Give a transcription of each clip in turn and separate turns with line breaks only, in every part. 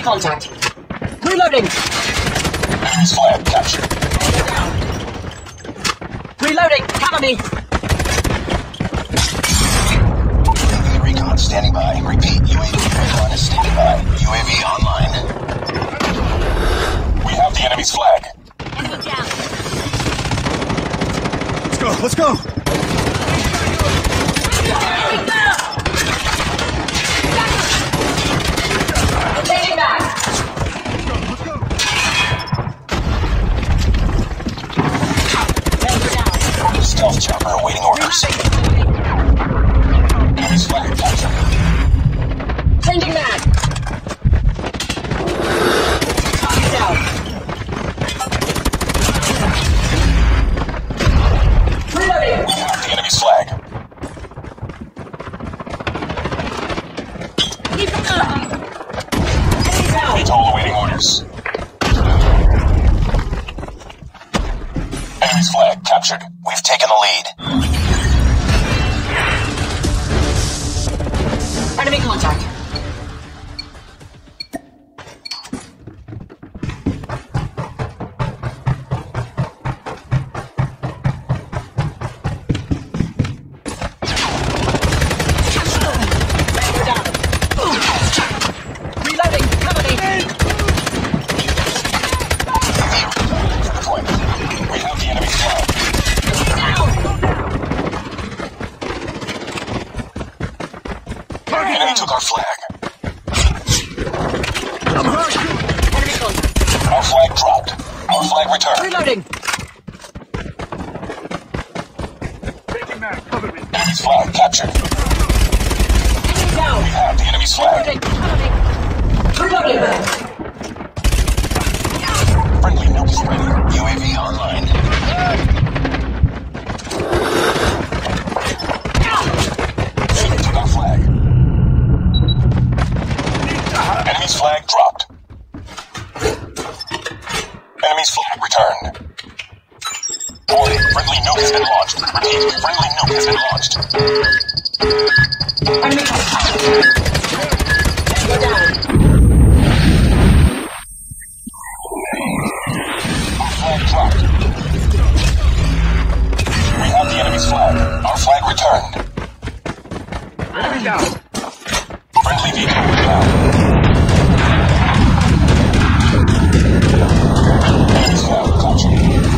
contact. Reloading.
Enemy's flag captured.
Reloading. Cover me.
UAV recon standing by. Repeat, UAV recon is standing by. UAV online. We have the enemy's flag.
Enemy down.
Let's go!
Changing back.
Stealth chopper awaiting orders. Enemy's flag captured.
Changing back. Target down. Reloading.
We have the enemy's flag.
Enemies down.
VTOL awaiting orders. Enemy's flag captured. We've taken the lead.
Enemy contact. Reloading. Cover me.
Deployment. We have the enemy's flag. Enemy took our flag.
Enemy contact.
Our flag dropped. Our flag returned.
Reloading.
Enemy's flag captured.
Enemy down.
We have the enemy's flag.
Reloading. Reloading.
Friendly nukes ready. UAV online. Enemy took our flag. Enemy's flag dropped. Enemy's flag returned. Warning, friendly nuke has been launched. Repeat, friendly nuke has been launched.
Enemy contact. Go down.
Our flag dropped. We have the enemy's flag. Our flag returned.
Enemy down!
Friendly vehicle down. Enemy's flag captured.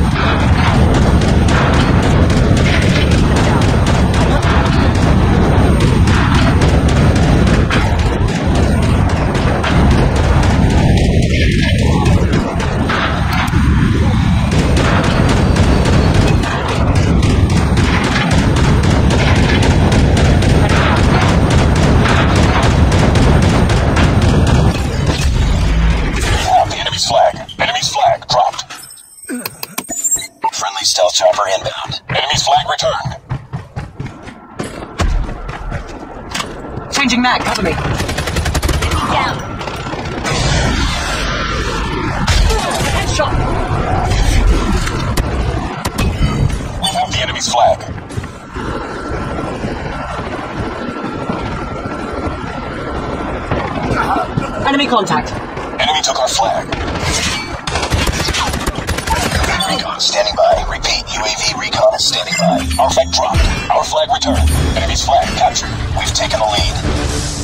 Stealth chopper inbound. Enemy's flag returned.
Changing mag, cover me. Down. Headshot.
We have the enemy's flag.
Enemy contact.
Enemy took our flag. Recon standing by. Repeat, UAV recon is standing by. Our flag dropped. Our flag returned. Enemy's flag captured. We've taken the lead.